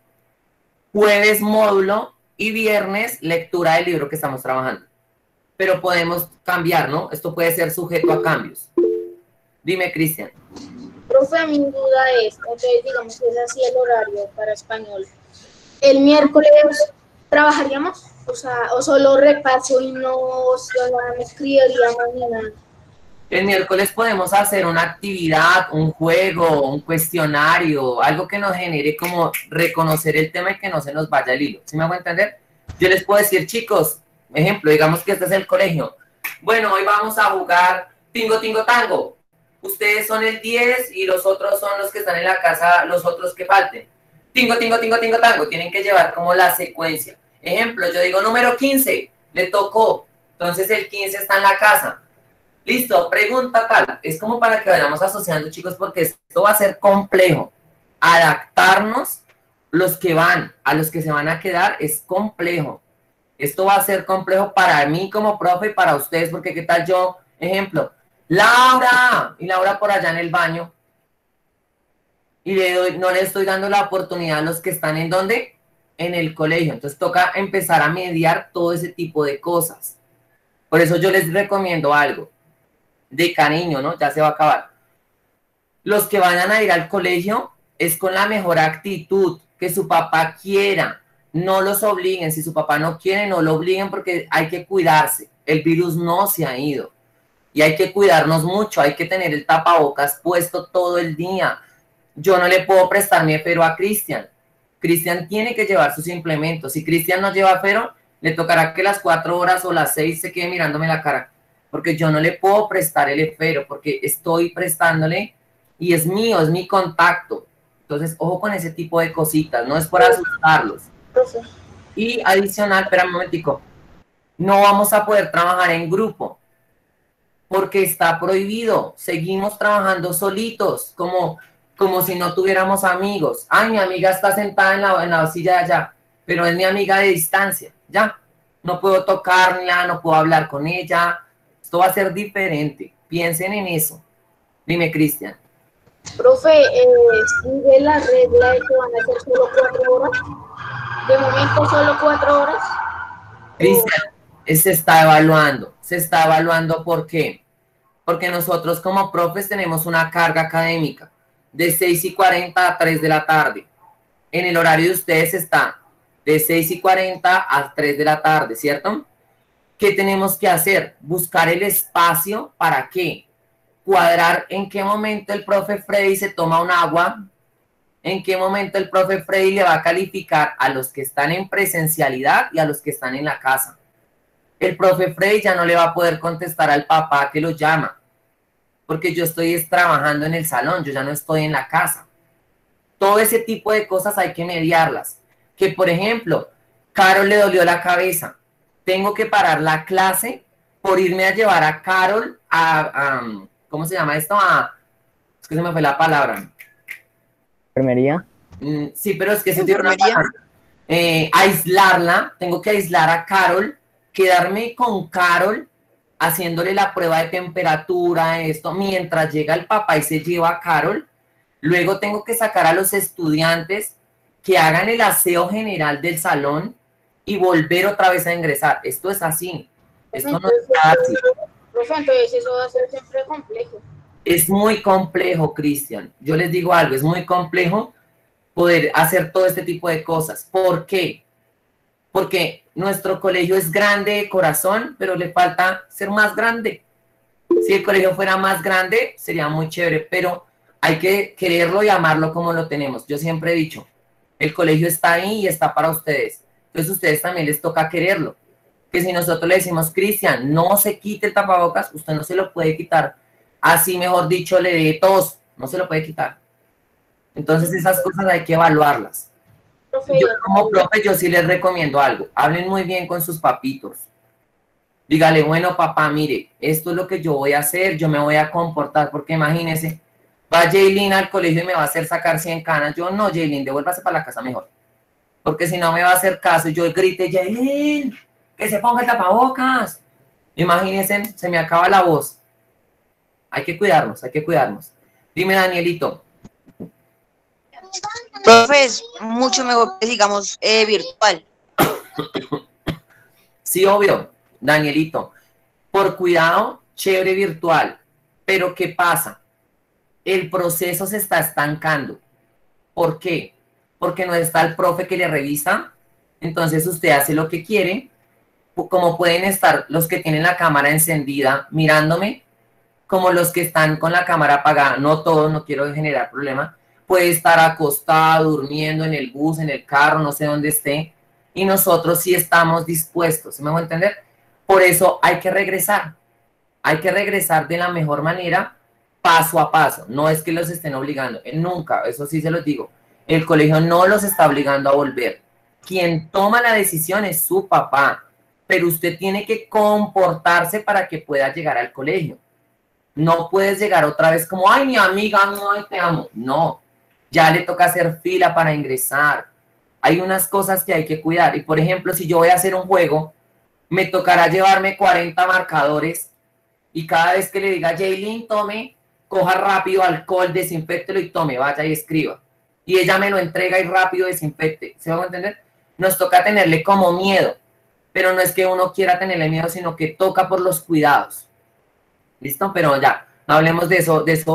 Jueves, módulo. Y viernes, lectura del libro que estamos trabajando. Pero podemos cambiar, ¿no? Esto puede ser sujeto a cambios. Dime, Cristian. Profe, mi duda es, entonces digamos que es así el horario para español. ¿El miércoles trabajaríamos? O sea, o solo repaso y no escribiríamos ni nada. El miércoles podemos hacer una actividad, un juego, un cuestionario, algo que nos genere como reconocer el tema y que no se nos vaya el hilo. ¿Sí me hago entender? Yo les puedo decir, chicos, ejemplo, digamos que este es el colegio. Bueno, hoy vamos a jugar Tingo Tingo Tango. Ustedes son el 10 y los otros son los que están en la casa, los otros que falten. Tingo Tingo Tingo Tingo Tango. Tienen que llevar como la secuencia. Ejemplo, yo digo número 15, le tocó. Entonces el 15 está en la casa. Listo, pregunta tal. Es como para que vayamos asociando, chicos, porque esto va a ser complejo. Adaptarnos los que van a los que se van a quedar es complejo. Esto va a ser complejo para mí como profe y para ustedes, porque qué tal yo, ejemplo, Laura, y Laura por allá en el baño, y no le estoy dando la oportunidad a los que están en ¿dónde? En el colegio. Entonces toca empezar a mediar todo ese tipo de cosas. Por eso yo les recomiendo algo de cariño, ¿no? Ya se va a acabar. Los que vayan a ir al colegio, es con la mejor actitud, que su papá quiera, no los obliguen, si su papá no quiere, no lo obliguen porque hay que cuidarse, el virus no se ha ido y hay que cuidarnos mucho, hay que tener el tapabocas puesto todo el día. Yo no le puedo prestar mi efero a Cristian, Cristian tiene que llevar sus implementos, si Cristian no lleva efero, le tocará que las 4 horas o las 6 se quede mirándome la cara, porque yo no le puedo prestar el efero, porque estoy prestándole y es mío, es mi contacto. Entonces, ojo con ese tipo de cositas, no es por asustarlos. Y adicional, espera un momentico, no vamos a poder trabajar en grupo, porque está prohibido, seguimos trabajando solitos, como si no tuviéramos amigos. Ay, mi amiga está sentada en la silla de allá, pero es mi amiga de distancia, ya. No puedo tocarla, no puedo hablar con ella, esto va a ser diferente, piensen en eso. Dime, Cristian. Profe, ¿sigue la regla de que van a ser solo 4 horas? De momento solo 4 horas. Cristian, se está evaluando ¿por qué? Porque nosotros como profes tenemos una carga académica de 6:40 a 3 de la tarde. En el horario de ustedes está de 6:40 a 3 de la tarde, ¿cierto? ¿Qué tenemos que hacer? Buscar el espacio, ¿para qué? Cuadrar en qué momento el profe Freddy se toma un agua, en qué momento el profe Freddy le va a calificar a los que están en presencialidad y a los que están en la casa. El profe Freddy ya no le va a poder contestar al papá que lo llama, porque yo estoy trabajando en el salón, yo ya no estoy en la casa. Todo ese tipo de cosas hay que mediarlas. Que, por ejemplo, Carol le dolió la cabeza, tengo que parar la clase por irme a llevar a Carol a ¿cómo se llama esto? Es que se me fue la palabra. ¿Enfermería? Sí, pero es que se dio una palabra. Aislarla, tengo que aislar a Carol, quedarme con Carol, haciéndole la prueba de temperatura, esto, mientras llega el papá y se lleva a Carol. Luego tengo que sacar a los estudiantes que hagan el aseo general del salón y volver otra vez a ingresar. Esto es así. Esto no es fácil. Profe, entonces eso va a ser siempre complejo. Es muy complejo, Cristian. Yo les digo algo, es muy complejo poder hacer todo este tipo de cosas. ¿Por qué? Porque nuestro colegio es grande de corazón, pero le falta ser más grande. Si el colegio fuera más grande, sería muy chévere, pero hay que quererlo y amarlo como lo tenemos. Yo siempre he dicho, el colegio está ahí y está para ustedes. Entonces a ustedes también les toca quererlo. Que si nosotros le decimos, Cristian, no se quite el tapabocas, usted no se lo puede quitar. Así, mejor dicho, le dé tos, no se lo puede quitar. Entonces esas cosas hay que evaluarlas. Yo como profe, yo sí les recomiendo algo. Hablen muy bien con sus papitos. Dígale, bueno, papá, mire, esto es lo que yo voy a hacer, yo me voy a comportar, porque imagínese, va Jaylin al colegio y me va a hacer sacar 100 canas. Yo no, Jaylin, devuélvase para la casa mejor. Porque si no me va a hacer caso, yo grite, Jaylin, que se ponga el tapabocas. Imagínense, se me acaba la voz. Hay que cuidarnos, hay que cuidarnos. Dime, Danielito. Profe, es mucho mejor que digamos virtual. Sí, obvio, Danielito. Por cuidado, chévere virtual. Pero ¿qué pasa? El proceso se está estancando. ¿Por qué? Porque no está el profe que le revisa. Entonces usted hace lo que quiere. Como pueden estar los que tienen la cámara encendida mirándome, como los que están con la cámara apagada. No todos, no quiero generar problema. Puede estar acostado, durmiendo en el bus, en el carro, no sé dónde esté. Y nosotros sí estamos dispuestos, ¿sí me voy a entender? Por eso hay que regresar. Hay que regresar de la mejor manera, paso a paso. No es que los estén obligando. Nunca, eso sí se los digo. El colegio no los está obligando a volver. Quien toma la decisión es su papá. Pero usted tiene que comportarse para que pueda llegar al colegio. No puedes llegar otra vez como, ay, mi amiga, no, te amo. No, ya le toca hacer fila para ingresar. Hay unas cosas que hay que cuidar. Y, por ejemplo, si yo voy a hacer un juego, me tocará llevarme 40 marcadores y cada vez que le diga, Jaylin, tome, coja rápido alcohol, desinféctelo y tome, vaya y escriba. Y ella me lo entrega y rápido desinfecte. ¿Se va a entender? Nos toca tenerle como miedo. Pero no es que uno quiera tenerle miedo, sino que toca por los cuidados. ¿Listo? Pero ya, no hablemos de eso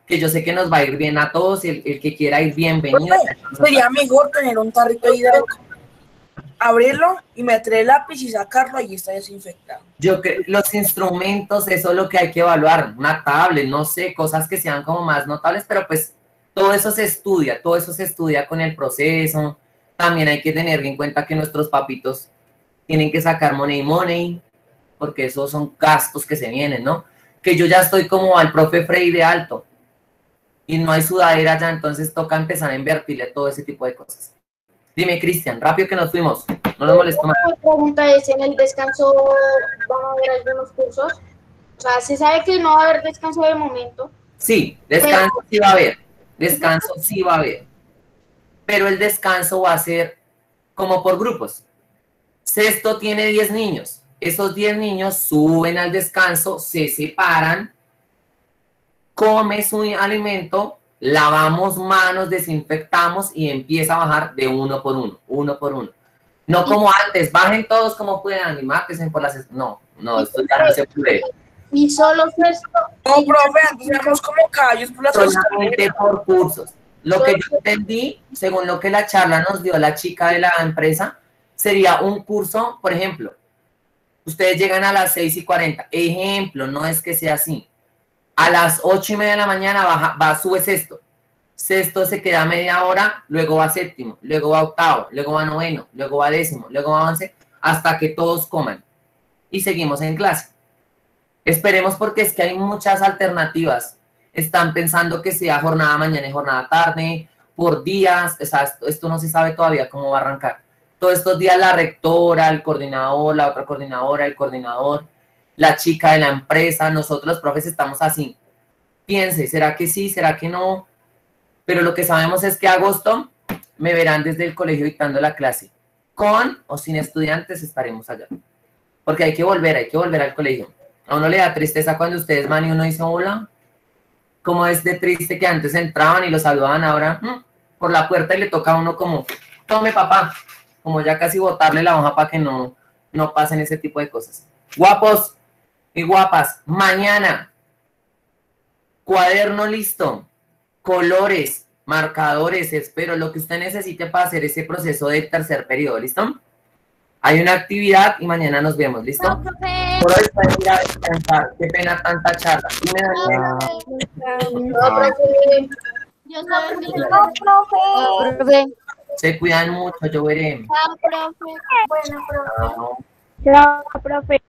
que yo sé que nos va a ir bien a todos, el que quiera ir bienvenido. Sería mejor tener un tarrito ahí de abrirlo y meter el lápiz y sacarlo y está desinfectado. Yo que los instrumentos, eso es lo que hay que evaluar, una tablet, no sé, cosas que sean como más notables, pero pues todo eso se estudia con el proceso. También hay que tener en cuenta que nuestros papitos tienen que sacar money, porque esos son gastos que se vienen, ¿no? Que yo ya estoy como al profe Freire alto y no hay sudadera ya, entonces toca empezar a invertirle todo ese tipo de cosas. Dime, Cristian, rápido que nos fuimos, no nos molestó más. La pregunta es, ¿en el descanso van a haber algunos cursos? O sea, se sabe que no va a haber descanso de momento. Sí, descanso sí va a haber, descanso sí va a haber, pero el descanso va a ser como por grupos. Sexto tiene 10 niños, esos 10 niños suben al descanso, se separan, come su alimento, lavamos manos, desinfectamos y empieza a bajar de uno por uno. No como antes, bajen todos como puedan y mátense por las... No, esto ya no se puede. Y solo sexto. No, profe, antes éramos como caballos por las solamente por cursos. Lo que yo entendí, según lo que la charla nos dio la chica de la empresa, sería un curso, por ejemplo, ustedes llegan a las 6:40, ejemplo, no es que sea así. A las 8:30 de la mañana sube sexto. Sexto se queda media hora, luego va séptimo, luego va octavo, luego va noveno, luego va décimo, luego va 11, hasta que todos coman. Y seguimos en clase. Esperemos porque es que hay muchas alternativas. Están pensando que sea jornada mañana y jornada tarde, por días, o sea, esto no se sabe todavía cómo va a arrancar. Todos estos días la rectora, el coordinador, la otra coordinadora, el coordinador, la chica de la empresa, nosotros los profes estamos así. Piense, ¿será que sí? ¿Será que no? Pero lo que sabemos es que agosto me verán desde el colegio dictando la clase. Con o sin estudiantes estaremos allá. Porque hay que volver al colegio. A uno le da tristeza cuando ustedes van y uno dice hola. Como es de triste que antes entraban y los saludaban, ahora por la puerta y le toca a uno como, tome papá, como ya casi botarle la hoja para que no pasen ese tipo de cosas. Guapos y guapas, mañana, cuaderno listo, colores, marcadores, espero, lo que usted necesite para hacer ese proceso de tercer periodo, ¿listo? Hay una actividad y mañana nos vemos, ¿listo? No, profe. Por hoy pueden ir a descansar. Qué pena tanta charla. Dime, Daniela. Dios la bendiga. Profe. Se cuidan mucho, yo veré. Chao, profe. Bueno, profe. Chao. Chao, profe.